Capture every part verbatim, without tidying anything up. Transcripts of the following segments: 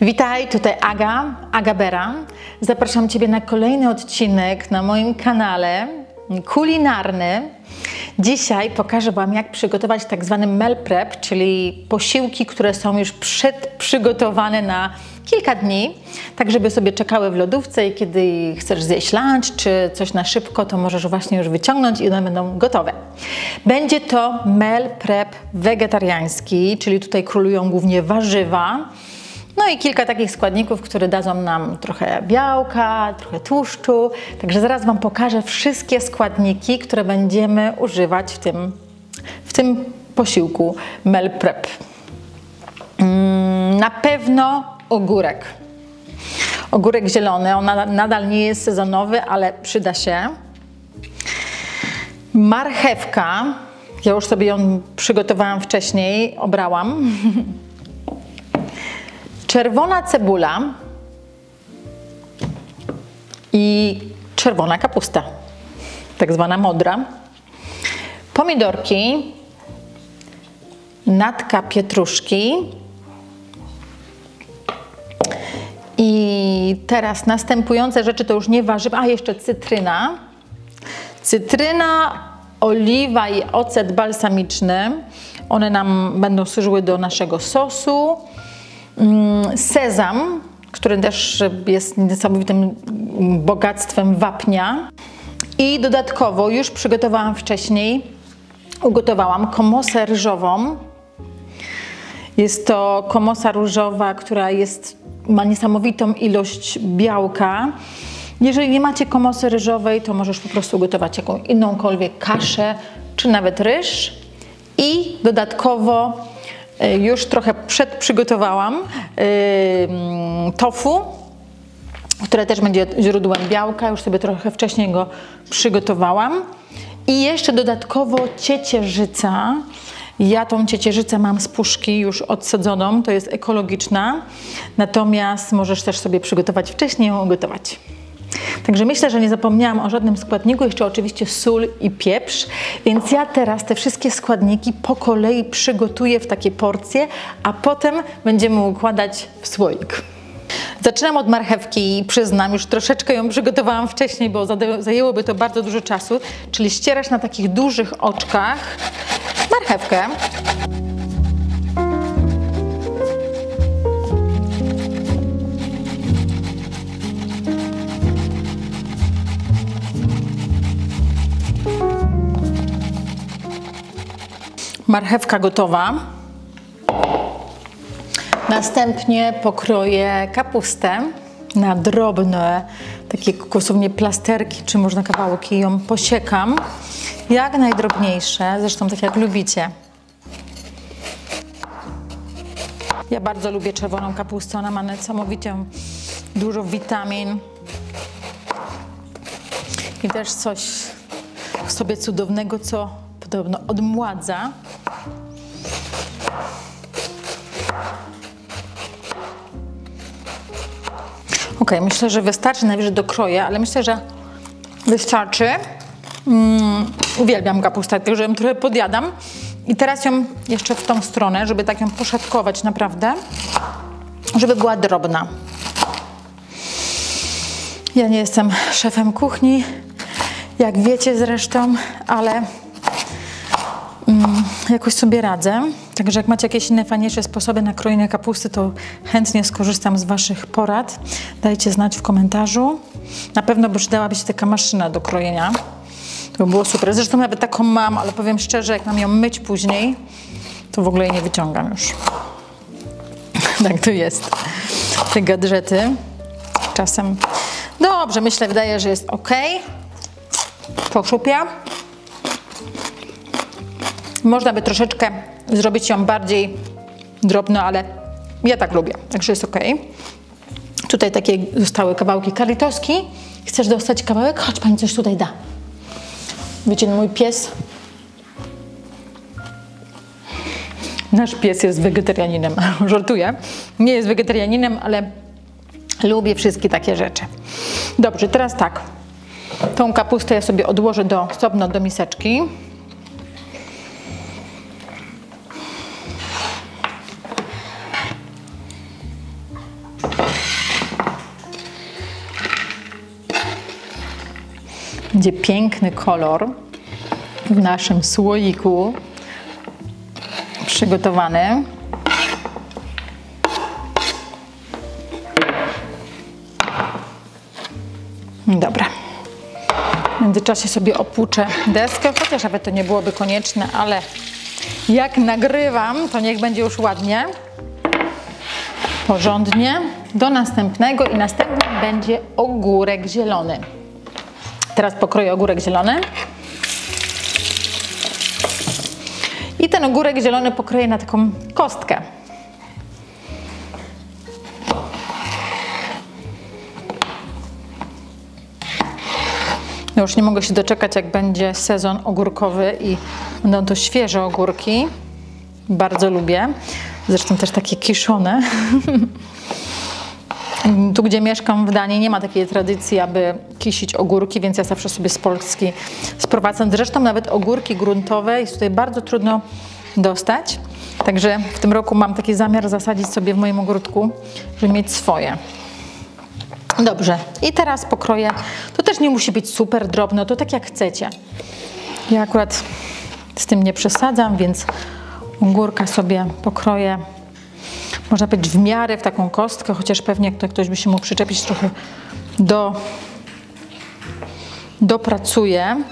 Witaj, tutaj Aga, Aga Bera. Zapraszam Ciebie na kolejny odcinek na moim kanale kulinarny. Dzisiaj pokażę Wam, jak przygotować tak zwany meal prep, czyli posiłki, które są już przedprzygotowane na kilka dni, tak żeby sobie czekały w lodówce i kiedy chcesz zjeść lunch czy coś na szybko, to możesz właśnie już wyciągnąć i one będą gotowe. Będzie to meal prep wegetariański, czyli tutaj królują głównie warzywa. No i kilka takich składników, które dadzą nam trochę białka, trochę tłuszczu. Także zaraz Wam pokażę wszystkie składniki, które będziemy używać w tym, w tym posiłku meal prep. Na pewno ogórek. Ogórek zielony, on nadal nie jest sezonowy, ale przyda się. Marchewka. Ja już sobie ją przygotowałam wcześniej, obrałam. Czerwona cebula i czerwona kapusta, tak zwana modra. Pomidorki, natka pietruszki. I teraz następujące rzeczy to już nie warzywa, a jeszcze cytryna. Cytryna, oliwa i ocet balsamiczny. One nam będą służyły do naszego sosu. Sezam, który też jest niesamowitym bogactwem wapnia. I dodatkowo już przygotowałam wcześniej, ugotowałam komosę ryżową. Jest to komosa różowa, która jest, ma niesamowitą ilość białka. Jeżeli nie macie komosy ryżowej, to możesz po prostu ugotować jakąś innąkolwiek kaszę, czy nawet ryż. I dodatkowo już trochę przedprzygotowałam yy, tofu, które też będzie źródłem białka. Już sobie trochę wcześniej go przygotowałam. I jeszcze dodatkowo ciecierzyca. Ja tą ciecierzycę mam z puszki już odsadzoną, to jest ekologiczna. Natomiast możesz też sobie przygotować wcześniej ją ugotować. Także myślę, że nie zapomniałam o żadnym składniku, jeszcze oczywiście sól i pieprz, więc ja teraz te wszystkie składniki po kolei przygotuję w takie porcje, a potem będziemy układać w słoik. Zaczynam od marchewki i przyznam, już troszeczkę ją przygotowałam wcześniej, bo zajęłoby to bardzo dużo czasu, czyli ścierasz na takich dużych oczkach marchewkę. Marchewka gotowa. Następnie pokroję kapustę na drobne, takie dosłownie plasterki, czy można kawałki, ją posiekam. Jak najdrobniejsze, zresztą tak jak lubicie. Ja bardzo lubię czerwoną kapustę, ona ma niesamowicie dużo witamin. I też coś w sobie cudownego, co podobno odmładza. Ok, myślę, że wystarczy, najwyżej dokroję, ale myślę, że wystarczy. Mm, uwielbiam kapustę, także ją trochę podjadam. I teraz ją jeszcze w tą stronę, żeby tak ją poszatkować naprawdę, żeby była drobna. Ja nie jestem szefem kuchni, jak wiecie zresztą, ale mm, jakoś sobie radzę. Także jak macie jakieś inne fajniejsze sposoby na krojenie kapusty, to chętnie skorzystam z Waszych porad. Dajcie znać w komentarzu. Na pewno by przydałaby się taka maszyna do krojenia. To by było super. Zresztą nawet taką mam, ale powiem szczerze, jak mam ją myć później, to w ogóle jej nie wyciągam już. Tak to jest. Te gadżety czasem. Dobrze, myślę, wydaje, że jest ok. Poszupię. Można by troszeczkę zrobić ją bardziej drobno, ale ja tak lubię, także jest ok. Tutaj takie zostały kawałki karitoski. Chcesz dostać kawałek? Chodź, pani coś tutaj da. Wiecie, mój pies, nasz pies jest wegetarianinem, żartuję, nie jest wegetarianinem, ale lubię wszystkie takie rzeczy. Dobrze, teraz tak, tą kapustę ja sobie odłożę do, osobno do miseczki. Będzie piękny kolor w naszym słoiku przygotowany. Dobra. W międzyczasie sobie opłuczę deskę, chociaż nawet to nie byłoby konieczne, ale jak nagrywam, to niech będzie już ładnie, porządnie. Do następnego i następnym będzie ogórek zielony. Teraz pokroję ogórek zielony. I ten ogórek zielony pokroję na taką kostkę. Ja już nie mogę się doczekać, jak będzie sezon ogórkowy i będą to świeże ogórki. Bardzo lubię. Zresztą też takie kiszone. Tu, gdzie mieszkam w Danii, nie ma takiej tradycji, aby kisić ogórki, więc ja zawsze sobie z Polski sprowadzam. Zresztą nawet ogórki gruntowe jest tutaj bardzo trudno dostać. Także w tym roku mam taki zamiar zasadzić sobie w moim ogródku, żeby mieć swoje. Dobrze, i teraz pokroję. To też nie musi być super drobno, to tak jak chcecie. Ja akurat z tym nie przesadzam, więc ogórka sobie pokroję, można powiedzieć, w miarę w taką kostkę, chociaż pewnie ktoś by się mógł przyczepić trochę do dopracuję.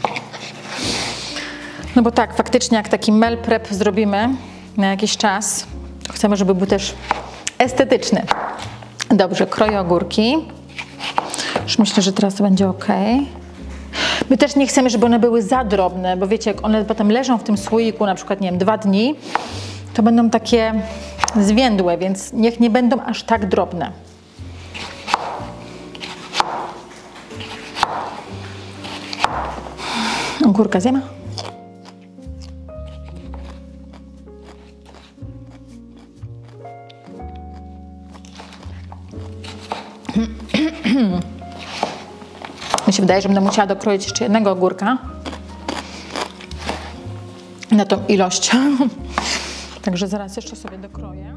No bo tak, faktycznie jak taki meal prep zrobimy na jakiś czas, to chcemy, żeby był też estetyczny. Dobrze, kroję ogórki. Już myślę, że teraz to będzie ok. My też nie chcemy, żeby one były za drobne, bo wiecie, jak one potem leżą w tym słoiku na przykład, nie wiem, dwa dni, to będą takie zwiędłe, więc niech nie będą aż tak drobne. Ogórka zjemy? Mi się wydaje, że będę musiała dokroić jeszcze jednego ogórka na tą ilość. Także zaraz jeszcze sobie dokroję.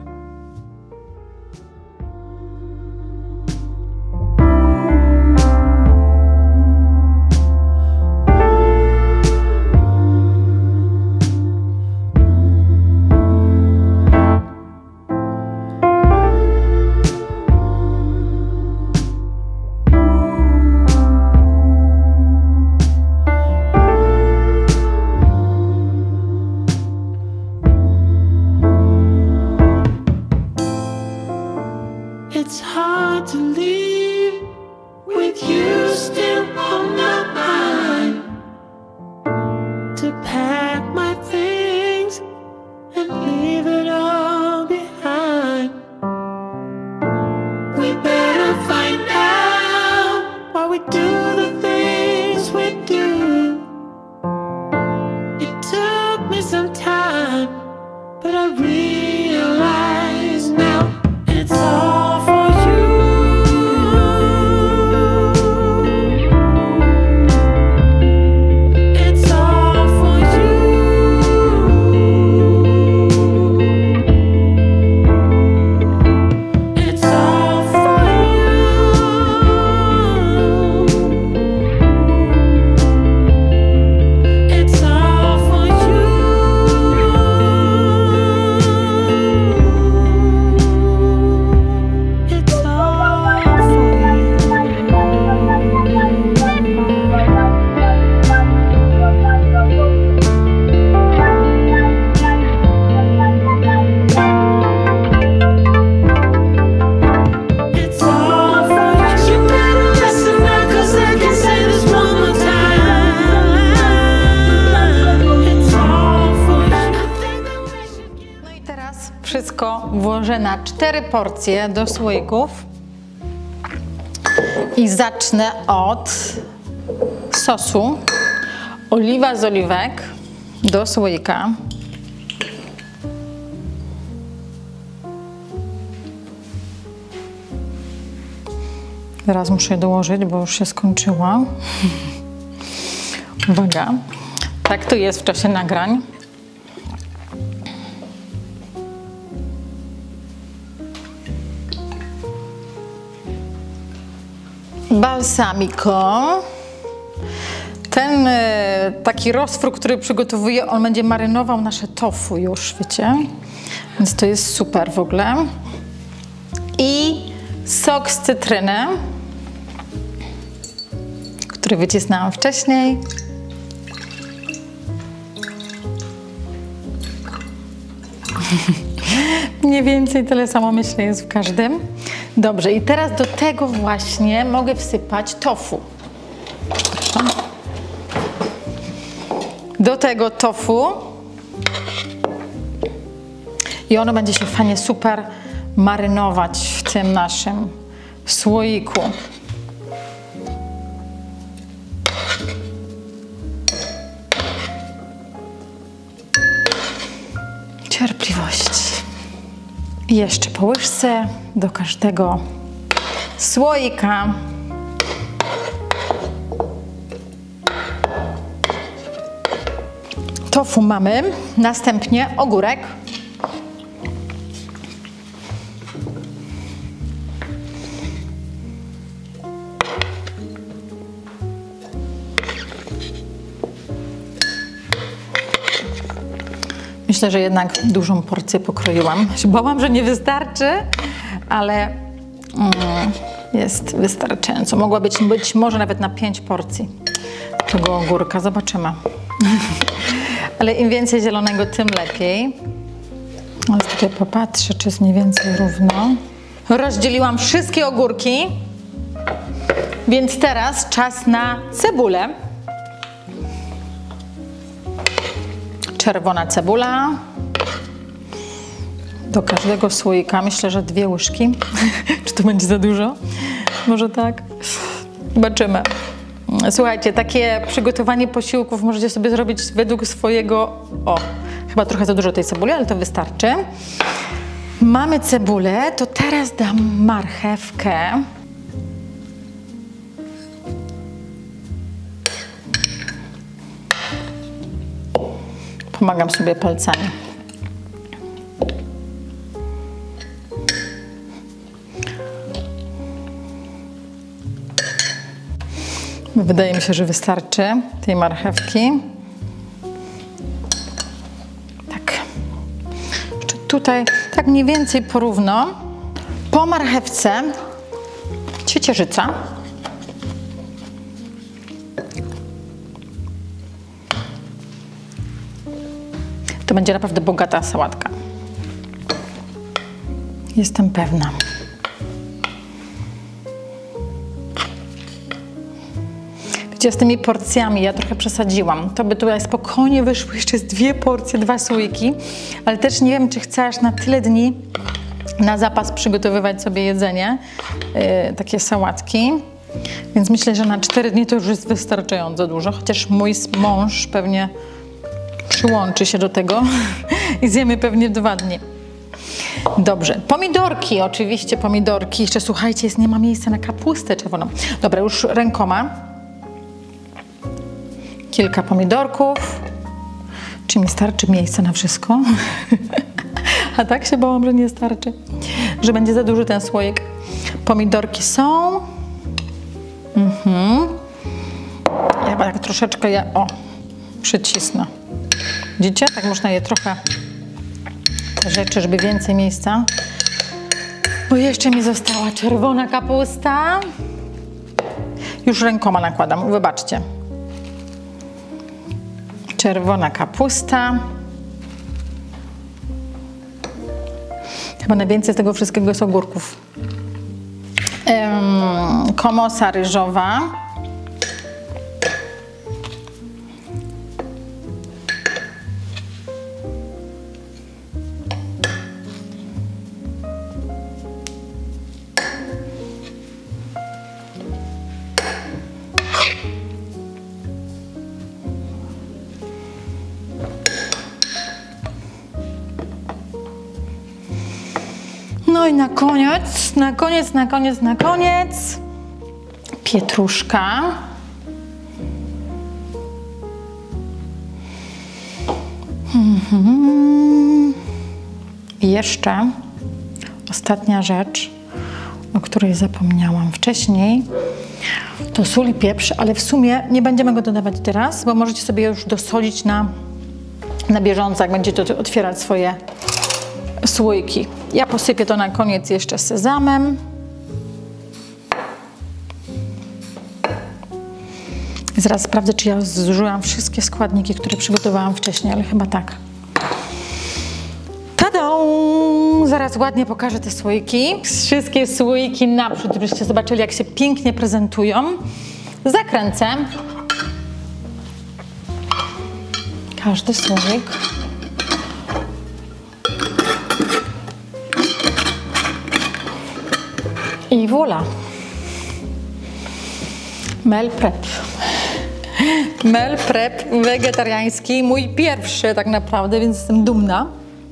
It's hard to leave with you still on my mind, to pack my things and leave it all behind. We better find out why we do the things we do. It took me some time, but I realize now it's all wszystko włożę na cztery porcje do słoików i zacznę od sosu. Oliwa z oliwek do słoika. Teraz muszę je dołożyć, bo już się skończyła. Uwaga, tak to jest w czasie nagrań. balsamico. Ten e, taki roztwór, który przygotowuję, on będzie marynował nasze tofu już, wiecie? Więc to jest super w ogóle. I sok z cytryny, który wycisnęłam wcześniej. Mniej więcej tyle samo myślę jest w każdym. Dobrze, i teraz do tego właśnie mogę wsypać tofu. Do tego tofu. I ono będzie się fajnie super marynować w tym naszym słoiku. Cierpliwość. I jeszcze po łyżce do każdego słoika. Tofu mamy, następnie ogórek. Myślę, że jednak dużą porcję pokroiłam. Bałam, że nie wystarczy, ale mm, jest wystarczająco. Mogła być, być może nawet na pięć porcji tego ogórka. Zobaczymy. Ale im więcej zielonego, tym lepiej. Ale tutaj popatrzę, czy jest mniej więcej równo. Rozdzieliłam wszystkie ogórki, więc teraz czas na cebulę. Czerwona cebula. Do każdego słoika myślę, że dwie łyżki. Czy to będzie za dużo? Może tak? Zobaczymy. Słuchajcie, takie przygotowanie posiłków możecie sobie zrobić według swojego... O, chyba trochę za dużo tej cebuli, ale to wystarczy. Mamy cebulę, to teraz dam marchewkę. Pomagam sobie palcami. Wydaje mi się, że wystarczy tej marchewki. Tak. Jeszcze tutaj tak mniej więcej porówno. Po marchewce ciecierzyca. To będzie naprawdę bogata sałatka. Jestem pewna. Wiecie, z tymi porcjami ja trochę przesadziłam. To by tutaj spokojnie wyszły jeszcze z dwie porcje, dwa słoiki, ale też nie wiem, czy chcę aż na tyle dni na zapas przygotowywać sobie jedzenie, yy, takie sałatki. Więc myślę, że na cztery dni to już jest wystarczająco dużo, chociaż mój mąż pewnie przyłączy się do tego i zjemy pewnie dwa dni. Dobrze, pomidorki, oczywiście pomidorki. Jeszcze słuchajcie, jest, nie ma miejsca na kapustę czerwoną. Dobra, już rękoma. Kilka pomidorków. Czy mi starczy miejsca na wszystko? A tak się bałam, że nie starczy. Że będzie za duży ten słoik. Pomidorki są. Mhm. Ja tak troszeczkę je, o, przycisnę. Widzicie? Tak można je trochę te rzeczy, żeby więcej miejsca. Bo jeszcze mi została czerwona kapusta. Już rękoma nakładam, wybaczcie. Czerwona kapusta. Chyba najwięcej z tego wszystkiego jest ogórków. Ym, komosa ryżowa. No i na koniec, na koniec, na koniec, na koniec pietruszka. Mhm. I jeszcze ostatnia rzecz. o której zapomniałam wcześniej. To sól i pieprz, ale w sumie nie będziemy go dodawać teraz, bo możecie sobie już dosolić na, na bieżąco, jak będziecie otwierać swoje słoiki. Ja posypię to na koniec jeszcze sezamem. Zaraz sprawdzę, czy ja zużyłam wszystkie składniki, które przygotowałam wcześniej, ale chyba tak. Tadą! Zaraz ładnie pokażę te słoiki. Wszystkie słoiki naprzód, żebyście zobaczyli, jak się pięknie prezentują. Zakręcę każdy słoik. I voilà. Meal prep. Meal prep wegetariański, mój pierwszy tak naprawdę, więc jestem dumna.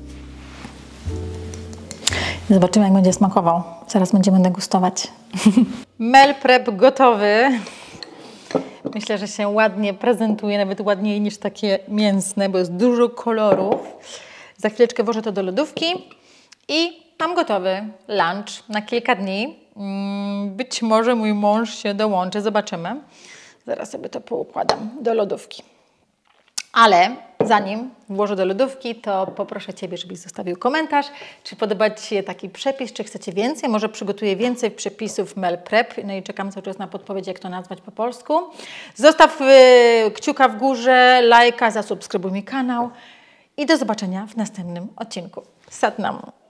Zobaczymy, jak będzie smakował. Zaraz będziemy degustować. Meal prep gotowy. Myślę, że się ładnie prezentuje, nawet ładniej niż takie mięsne, bo jest dużo kolorów. Za chwileczkę włożę to do lodówki i mam gotowy lunch na kilka dni. Być może mój mąż się dołączy, zobaczymy. Zaraz sobie to poukładam do lodówki. Ale zanim włożę do lodówki, to poproszę Ciebie, żebyś zostawił komentarz, czy podoba Ci się taki przepis, czy chcecie więcej. Może przygotuję więcej przepisów meal prep, no i czekam cały czas na podpowiedź, jak to nazwać po polsku. Zostaw y, kciuka w górze, lajka, zasubskrybuj mi kanał i do zobaczenia w następnym odcinku. Sat Nam.